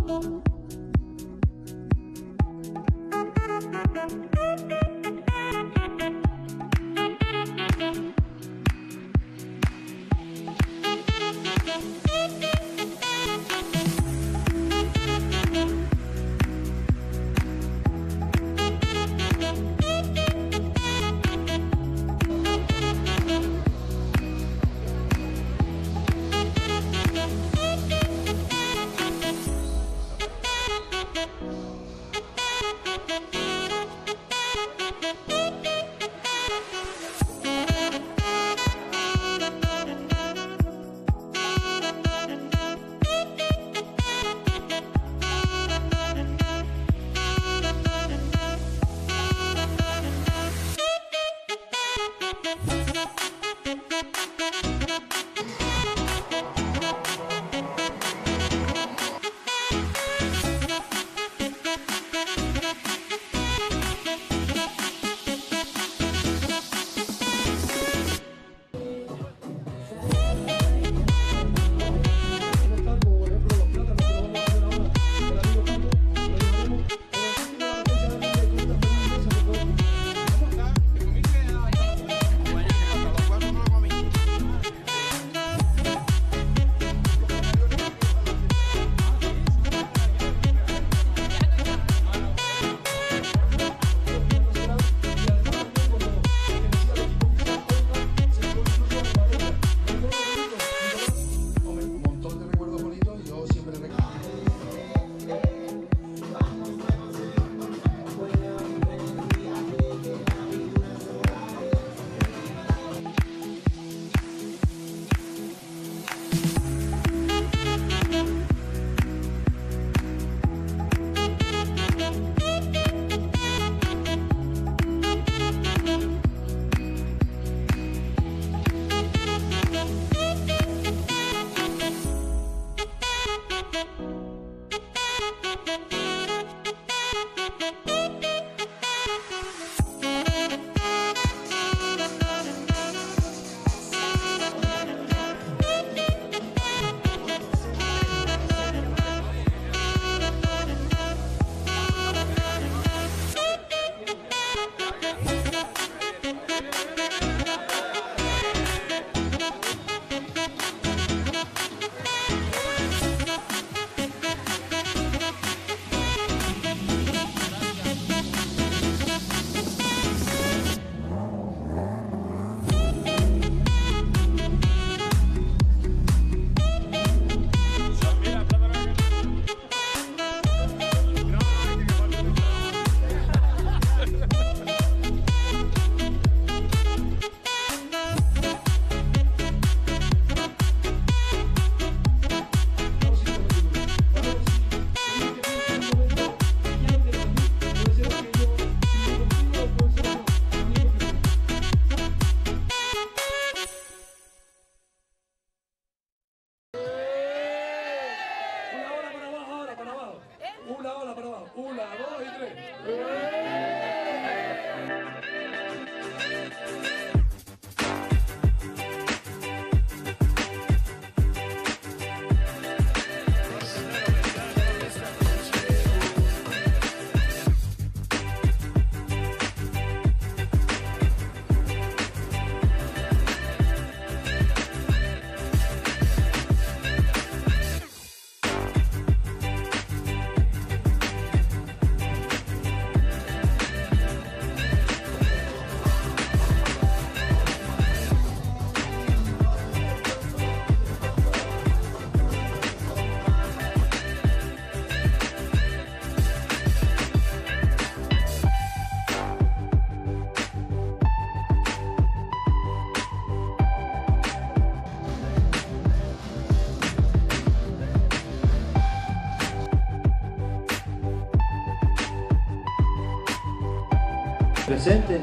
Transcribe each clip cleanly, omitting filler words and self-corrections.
presente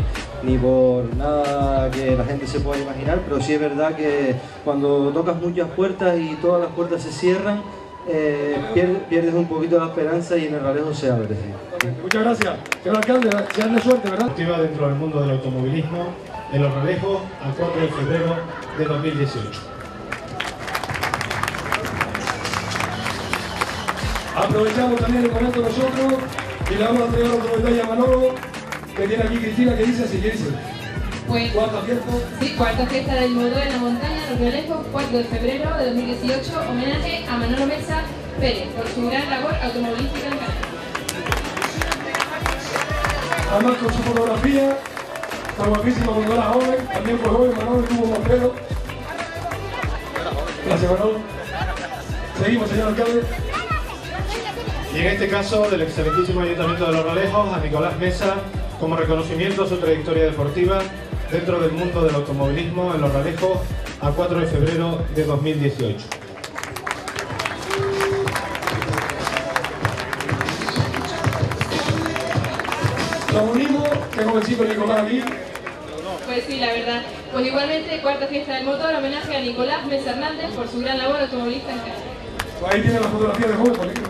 ni por nada que la gente se pueda imaginar, pero sí es verdad que cuando tocas muchas puertas y todas las puertas se cierran, pierdes un poquito la esperanza y en el ralejo se abre. Sí. Muchas gracias, señor alcalde, desearle suerte, ¿verdad? Activa dentro del mundo del automovilismo en los ralejos al 4 de febrero de 2018. Aprovechamos también el momento nosotros y le vamos a entregar otro detalle a Manolo, que tiene aquí Cristina, que dice así, que dice. Pues, ¿Cuarta fiesta? Sí, cuarta fiesta del motor en la montaña, Los Realejos, 4 de febrero de 2018, homenaje a Manolo Mesa Pérez por su gran labor automovilística en Canarias. Además con su fotografía, tan guapísima cuando era joven, también fue joven, Manolo tuvo más pelo. Gracias, Manolo. Seguimos, señor alcalde. Y en este caso, del excelentísimo Ayuntamiento de Los Realejos, a Nicolás Mesa, como reconocimiento a su trayectoria deportiva dentro del mundo del automovilismo en Los Realejos, a 4 de febrero de 2018. Nos unimos, qué jovencito Nicolás aquí. Pues sí, la verdad. Pues igualmente, cuarta fiesta del motor, homenaje a Nicolás Mesa Hernández por su gran labor automovilista en Canarias. Pues ahí tiene la fotografía de joven, por aquí.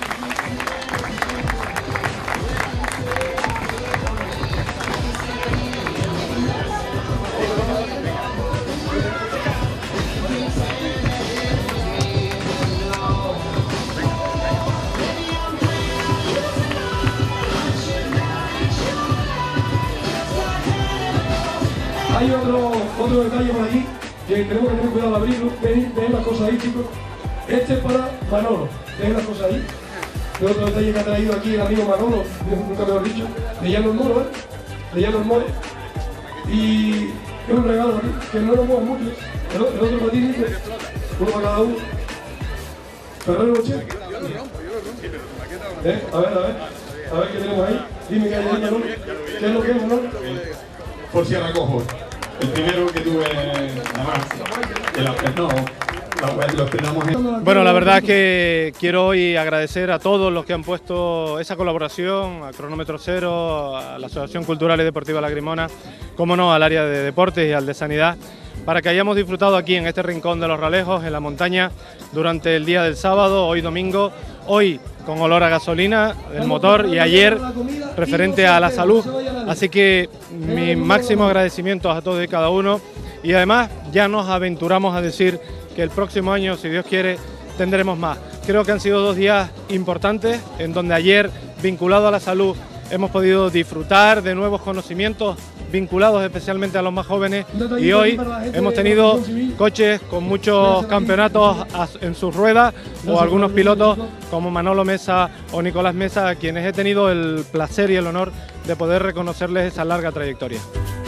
Hay otro detalle por aquí, que tenemos que tener cuidado de abrirlo. Ven las cosas ahí, chicos. Este es para Manolo. Ven las cosas ahí. Y otro detalle que ha traído aquí el amigo Manolo, nunca me lo he dicho, de Llano el Moro, de Llano el Moro. Y es un regalo aquí, que no lo muevo mucho. El otro para ti, dice, uno para cada uno. Ferrero Rocher. A ver qué tenemos ahí. Dime qué hay ahí, Manolo. ¿Qué es lo que es, Manolo? Por si recojo, el primero que tuve, además, lo estrenamos en... Bueno, la verdad es que quiero hoy agradecer a todos los que han puesto esa colaboración, a Cronómetro Cero, a la Asociación Cultural y Deportiva Lagrimona, como no, al área de deportes y al de sanidad, para que hayamos disfrutado aquí en este rincón de Los Realejos, en la montaña, durante el día del sábado, hoy domingo, hoy con olor a gasolina, el motor, y ayer referente a la salud. Así que mi máximo agradecimiento a todos y cada uno, y además ya nos aventuramos a decir que el próximo año, si Dios quiere, tendremos más. Creo que han sido 2 días importantes, en donde ayer, vinculado a la salud, hemos podido disfrutar de nuevos conocimientos vinculados especialmente a los más jóvenes, y hoy hemos tenido coches con muchos campeonatos en sus ruedas, o algunos pilotos como Manolo Mesa o Nicolás Mesa, a quienes he tenido el placer y el honor de poder reconocerles esa larga trayectoria.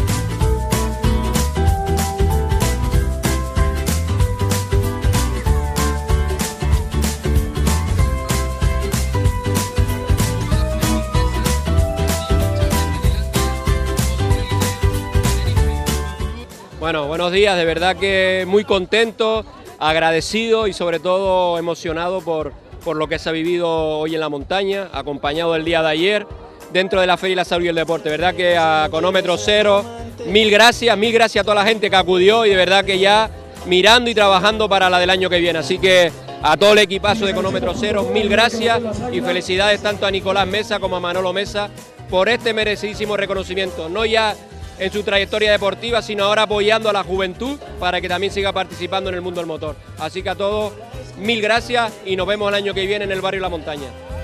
Bueno, buenos días, de verdad que muy contento, agradecido y sobre todo emocionado por lo que se ha vivido hoy en la montaña, acompañado el día de ayer, dentro de la Feria de la Salud y el Deporte. De verdad que a Cronómetro Cero, mil gracias a toda la gente que acudió, y de verdad que ya mirando y trabajando para la del año que viene. Así que a todo el equipazo de Cronómetro Cero, mil gracias y felicidades tanto a Nicolás Mesa como a Manolo Mesa por este merecidísimo reconocimiento, no ya en su trayectoria deportiva, sino ahora apoyando a la juventud para que también siga participando en el mundo del motor. Así que a todos, mil gracias y nos vemos el año que viene en el barrio La Montaña.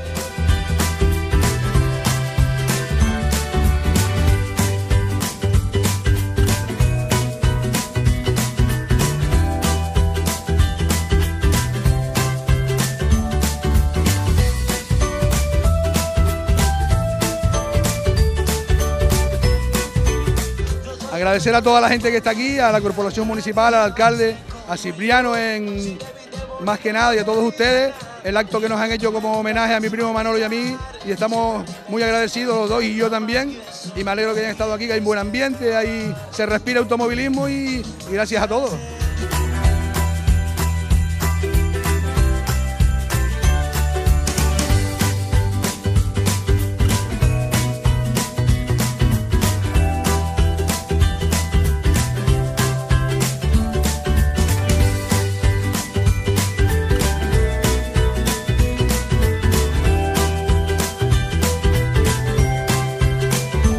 Agradecer a toda la gente que está aquí, a la Corporación Municipal, al alcalde, a Cipriano más que nada, y a todos ustedes, el acto que nos han hecho como homenaje a mi primo Manolo y a mí, y estamos muy agradecidos los dos y yo también, y me alegro que hayan estado aquí, que hay un buen ambiente, ahí se respira automovilismo y gracias a todos.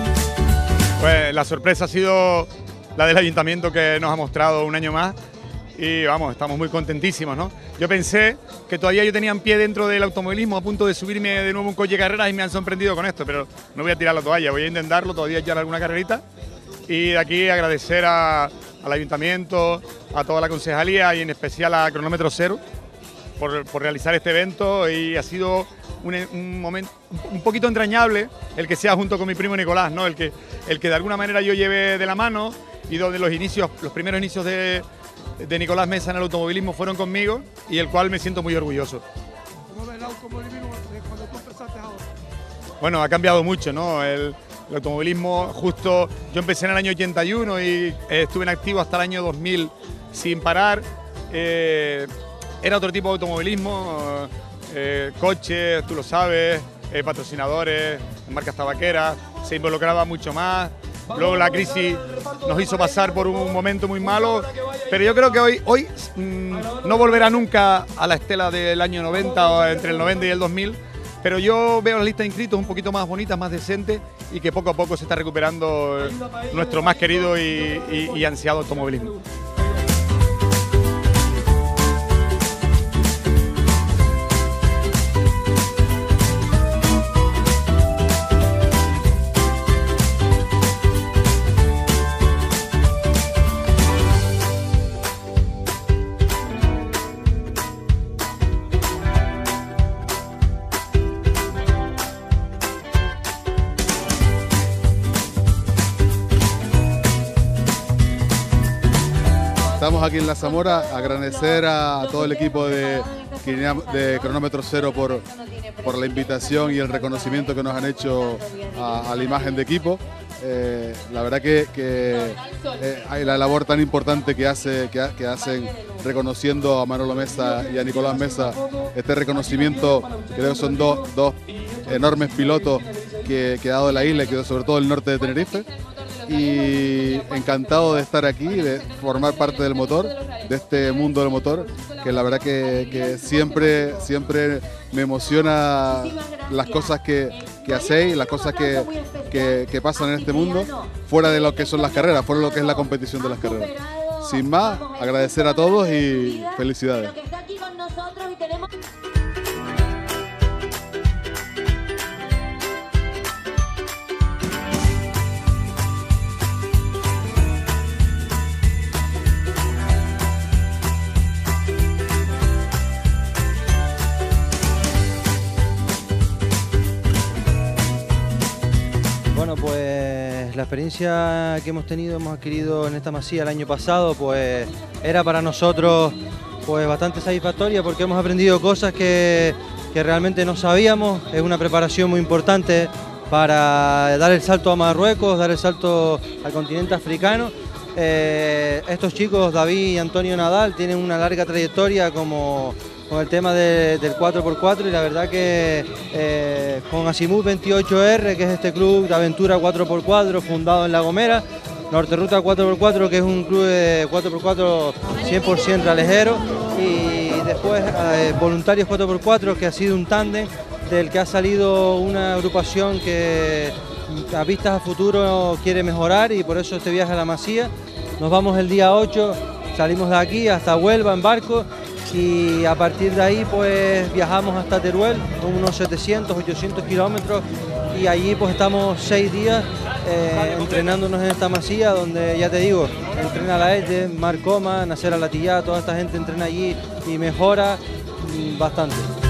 Pues la sorpresa ha sido la del ayuntamiento, que nos ha mostrado un año más y vamos, estamos muy contentísimos, ¿no? Yo pensé que todavía yo tenía un pie dentro del automovilismo a punto de subirme de nuevo un coche de carreras y me han sorprendido con esto, pero no voy a tirar la toalla, voy a intentarlo, todavía echar alguna carrerita y de aquí agradecer al Ayuntamiento, a toda la concejalía y en especial a Cronómetro Cero por realizar este evento y ha sido un momento un poquito entrañable el que sea junto con mi primo Nicolás, ¿no? El que de alguna manera yo lleve de la mano y donde los primeros inicios de Nicolás Mesa en el automovilismo fueron conmigo y el cual me siento muy orgulloso. ¿Cómo ves el automovilismo cuando tú empezaste ahora? Bueno, ha cambiado mucho, ¿no? El automovilismo, justo yo empecé en el año 81 y estuve en activo hasta el año 2000 sin parar. Era otro tipo de automovilismo, coches, tú lo sabes, patrocinadores, marcas tabaqueras, se involucraba mucho más. Luego la crisis nos hizo pasar por un momento muy malo, pero yo creo que hoy no volverá nunca a la estela del año 90 o entre el 90 y el 2000, pero yo veo las listas de inscritos un poquito más bonitas, más decentes y que poco a poco se está recuperando nuestro más querido y ansiado automovilismo. Estamos aquí en La Zamora, agradecer a todo el equipo de Cronómetro Cero por la invitación y el reconocimiento que nos han hecho a la imagen de equipo. La verdad que hay la labor tan importante que hacen reconociendo a Manolo Mesa y a Nicolás Mesa, este reconocimiento, creo que son dos enormes pilotos que ha dado la isla y que sobre todo el norte de Tenerife. Y encantado de estar aquí, de formar parte del motor, de este mundo del motor, que la verdad que siempre me emociona las cosas que hacéis, las cosas que pasan en este mundo, fuera de lo que son las carreras, fuera de lo que es la competición de las carreras. Sin más, agradecer a todos y felicidades. Bueno, pues la experiencia que hemos adquirido en esta masía el año pasado, pues era para nosotros pues bastante satisfactoria porque hemos aprendido cosas que realmente no sabíamos. Es una preparación muy importante para dar el salto a Marruecos, dar el salto al continente africano. Estos chicos, David y Antonio Nadal, tienen una larga trayectoria con el tema del 4x4 y la verdad que con Azimut 28R, que es este club de aventura 4x4 fundado en La Gomera, Norterruta 4x4, que es un club de 4x4 100% ralejero, y después Voluntarios 4x4, que ha sido un tándem del que ha salido una agrupación que a vistas a futuro quiere mejorar, y por eso este viaje a la Masía. Nos vamos el día 8, salimos de aquí hasta Huelva en barco y a partir de ahí pues viajamos hasta Teruel, con unos 700, 800 kilómetros, y allí pues estamos 6 días entrenándonos en esta masía, donde ya te digo, entrena la Ede, Marc Coma, Nasser Al-Attiyah, toda esta gente entrena allí y mejora bastante.